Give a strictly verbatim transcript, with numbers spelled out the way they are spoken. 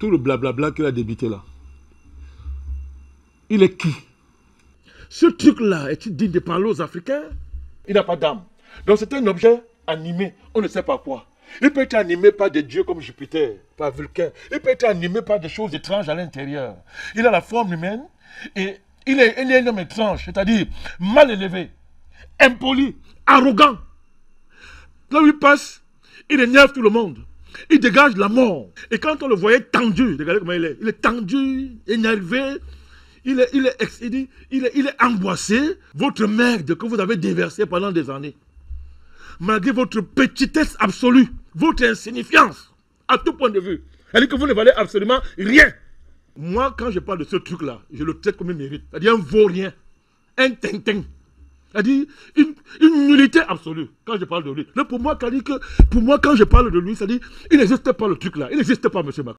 tout le blablabla qu'il a débité là, il est qui? Ce truc-là, est-il digne de parler aux Africains? Il n'a pas d'âme. Donc c'est un objet animé, on ne sait pas quoi. Il peut être animé par des dieux comme Jupiter, par Vulcain. Il peut être animé par des choses étranges à l'intérieur. Il a la forme humaine et il est, il est un homme étrange, c'est-à-dire mal élevé, impoli, arrogant. Là où il passe, il énerve tout le monde. Il dégage la mort. Et quand on le voyait tendu, regardez comment il est. Il est tendu, énervé. Il est, il est, il est, il est, il est angoissé. Votre merde que vous avez déversé pendant des années. Malgré votre petitesse absolue, votre insignifiance, à tout point de vue. C'est-à-dire que vous ne valez absolument rien. Moi, quand je parle de ce truc-là, je le traite comme il mérite. C'est-à-dire un vaurien, un tintin. C'est-à-dire une, une nullité absolue quand je parle de lui. Là, pour moi, quand, que, pour moi, quand je parle de lui, c'est-à-dire il n'existe pas le truc-là. Il n'existe pas, monsieur Macron.